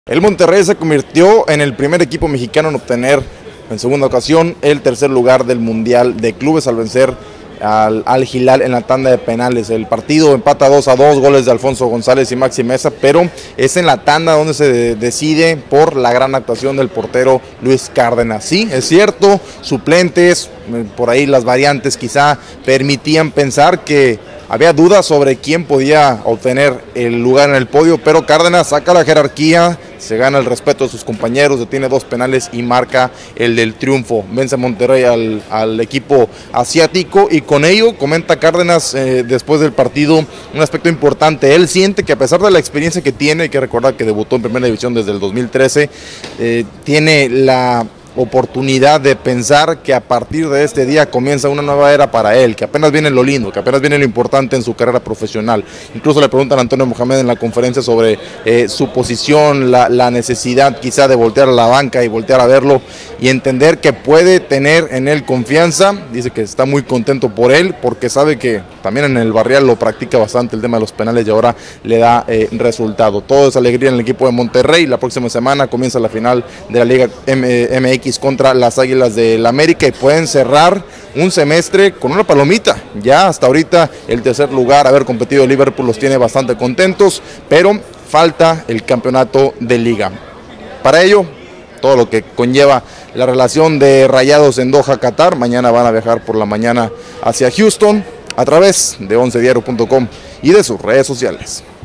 El Monterrey se convirtió en el primer equipo mexicano en obtener en segunda ocasión el tercer lugar del Mundial de Clubes al vencer al Hilal en la tanda de penales. El partido empata 2-2, goles de Alfonso González y Maxi Meza, pero es en la tanda donde se decide por la gran actuación del portero Luis Cárdenas. Sí, es cierto, suplentes, por ahí las variantes quizá permitían pensar que había dudas sobre quién podía obtener el lugar en el podio, pero Cárdenas saca la jerarquía, se gana el respeto de sus compañeros, detiene 2 penales y marca el del triunfo. Vence Monterrey al equipo asiático y con ello, comenta Cárdenas después del partido, un aspecto importante. Él siente que a pesar de la experiencia que tiene, hay que recordar que debutó en primera división desde el 2013, tiene la oportunidad de pensar que a partir de este día comienza una nueva era para él, que apenas viene lo lindo, que apenas viene lo importante en su carrera profesional. Incluso le preguntan a Antonio Mohamed en la conferencia sobre su posición, la necesidad quizá de voltear a la banca y voltear a verlo y entender que puede tener en él confianza. Dice que está muy contento por él porque sabe que también en el Barrial lo practica bastante el tema de los penales y ahora le da resultado. Todo es alegría en el equipo de Monterrey. La próxima semana comienza la final de la Liga MX contra las Águilas del América y pueden cerrar un semestre con una palomita. Ya hasta ahorita el tercer lugar, haber competido Liverpool los tiene bastante contentos, pero falta el campeonato de liga. Para ello, todo lo que conlleva la relación de Rayados en Doha, Qatar. Mañana van a viajar por la mañana hacia Houston a través de oncediario.com y de sus redes sociales.